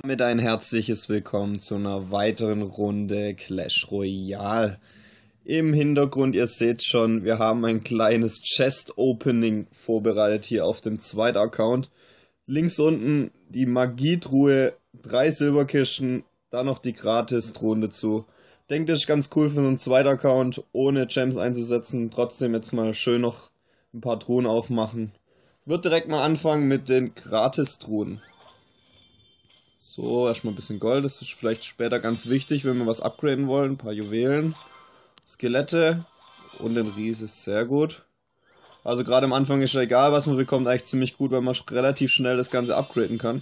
Mit ein herzliches Willkommen zu einer weiteren Runde Clash Royale. Im Hintergrund, ihr seht schon, wir haben ein kleines Chest-Opening vorbereitet hier auf dem zweiten Account. Links unten die Magietruhe, 3 Silberkisten, dann noch die Gratis-Truhen dazu. Denkt, das ist ganz cool für so einen zweiten Account, ohne Gems einzusetzen. Trotzdem jetzt mal schön noch ein paar Truhen aufmachen. Ich würde direkt mal anfangen mit den Gratis-Truhen. So, erstmal ein bisschen Gold, das ist vielleicht später ganz wichtig, wenn wir was upgraden wollen. Ein paar Juwelen, Skelette und den Riese, sehr gut. Also gerade am Anfang ist ja egal, was man bekommt, eigentlich ziemlich gut, weil man relativ schnell das Ganze upgraden kann.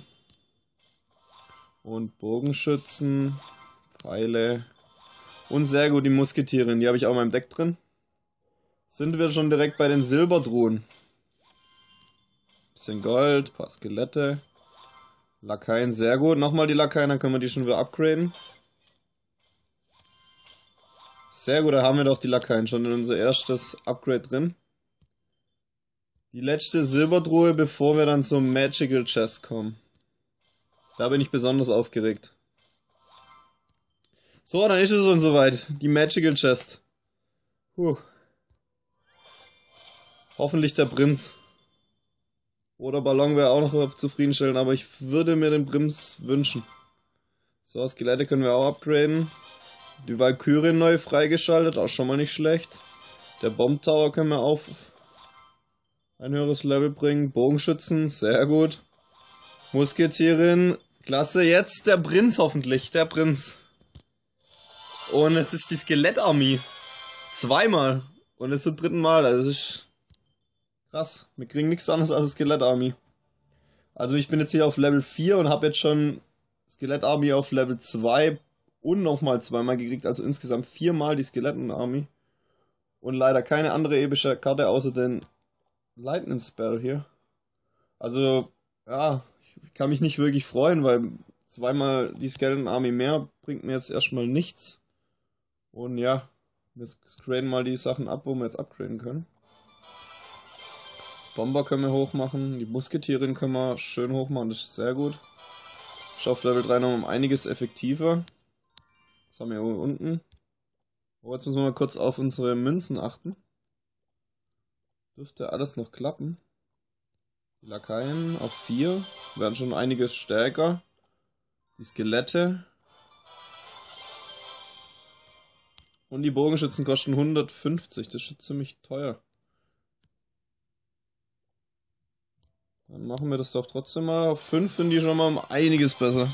Und Bogenschützen, Pfeile und sehr gut die Musketiere, die habe ich auch in meinem Deck drin. Sind wir schon direkt bei den Silbertruhen. Bisschen Gold, paar Skelette. Lakaien, sehr gut. Nochmal die Lakaien, dann können wir die schon wieder upgraden. Sehr gut, da haben wir doch die Lakaien schon in unser erstes Upgrade drin. Die letzte Silbertruhe, bevor wir dann zum Magical Chest kommen. Da bin ich besonders aufgeregt. So, dann ist es schon soweit. Die Magical Chest. Hoffentlich der Prinz. Oder Ballon wäre auch noch zufriedenstellend, aber ich würde mir den Prinz wünschen. So, Skelette können wir auch upgraden. Die Valkyrien neu freigeschaltet, auch schon mal nicht schlecht. Der Bomb Tower können wir auf ein höheres Level bringen. Bogenschützen, sehr gut. Musketierin, klasse. Jetzt der Prinz hoffentlich, der Prinz. Und es ist die Skelettarmee. Zweimal. Und es ist zum dritten Mal, also es ist... krass, wir kriegen nichts anderes als Skelettarmee. Also ich bin jetzt hier auf Level 4 und habe jetzt schon Skelettarmee auf Level 2 und nochmal zweimal gekriegt, also insgesamt 4-mal die Skelettarmee. Und leider keine andere epische Karte außer den Lightning Spell hier. Also, ja, ich kann mich nicht wirklich freuen, weil zweimal die Skelettarmee mehr bringt mir jetzt erstmal nichts. Und ja, wir graden mal die Sachen ab, wo wir jetzt upgraden können. Bomber können wir hochmachen, die Musketierin können wir schön hochmachen, das ist sehr gut. Ist auf Level 3 noch um einiges effektiver. Was haben wir hier unten? Oh, jetzt müssen wir mal kurz auf unsere Münzen achten. Dürfte alles noch klappen. Die Lakaien auf 4, werden schon einiges stärker. Die Skelette. Und die Bogenschützen kosten 150, das ist schon ziemlich teuer. Dann machen wir das doch trotzdem mal. Auf 5 finde ich schon mal um einiges besser.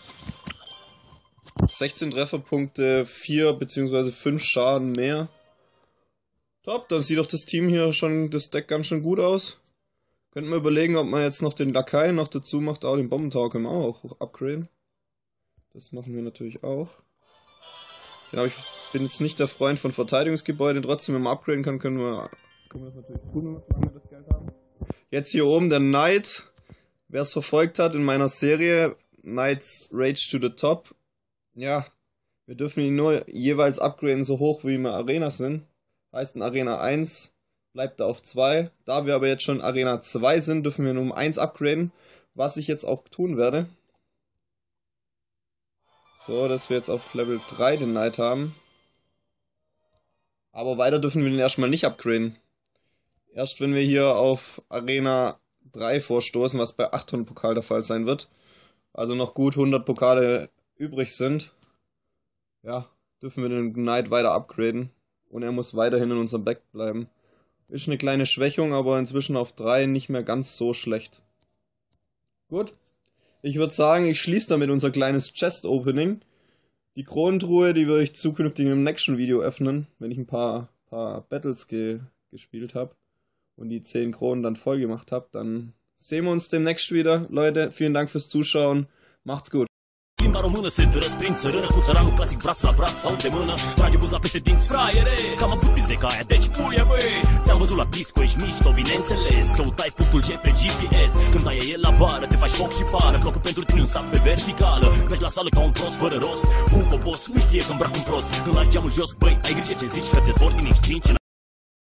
16 Trefferpunkte, 4 bzw. 5 Schaden mehr. Top, dann sieht doch das Team hier schon, das Deck ganz schön gut aus. Könnten wir überlegen, ob man jetzt noch den Lakaien noch dazu macht. Auch den Bombentower können wir auch upgraden. Das machen wir natürlich auch. Genau, ich bin jetzt nicht der Freund von Verteidigungsgebäuden. Trotzdem, wenn man upgraden kann, können wir das natürlich tun, solange wir das Geld haben. Jetzt hier oben der Knight, wer es verfolgt hat in meiner Serie, Knights Rage to the Top. Ja, wir dürfen ihn nur jeweils upgraden, so hoch wie wir Arena sind. Heißt in Arena 1 bleibt er auf 2. Da wir aber jetzt schon Arena 2 sind, dürfen wir nur um 1 upgraden, was ich jetzt auch tun werde. So, dass wir jetzt auf Level 3 den Knight haben. Aber weiter dürfen wir den erstmal nicht upgraden. Erst wenn wir hier auf Arena 3 vorstoßen, was bei 800 Pokal der Fall sein wird, also noch gut 100 Pokale übrig sind, ja, dürfen wir den Knight weiter upgraden. Und er muss weiterhin in unserem Deck bleiben. Ist eine kleine Schwächung, aber inzwischen auf 3 nicht mehr ganz so schlecht. Gut, ich würde sagen, ich schließe damit unser kleines Chest-Opening. Die Kronentruhe, die würde ich zukünftig im nächsten Video öffnen, wenn ich ein paar Battles gespielt habe. Und die 10 Kronen dann voll gemacht habe, dann sehen wir uns demnächst wieder. Leute, vielen Dank fürs Zuschauen. Macht's gut. Limba română se răsprind țărână cu țăranul clasic braț la braț sau de mână. Trage buza peste dinți, fraiere, că am avut pizeca aia, deci puie băi. Te-am văzut la disco, ești mișto, bineînțeles. Căutai punctul G pe GPS. Când ai el la bară, te faci foc și pară. Blocul pentru tine un sat pe verticală. Mergi la sală ca un prost fără rost. Un cobos nu știe că îmbrac un prost. Când lași geamul jos, băi, ai grijă ce zici, că te zbor din X5.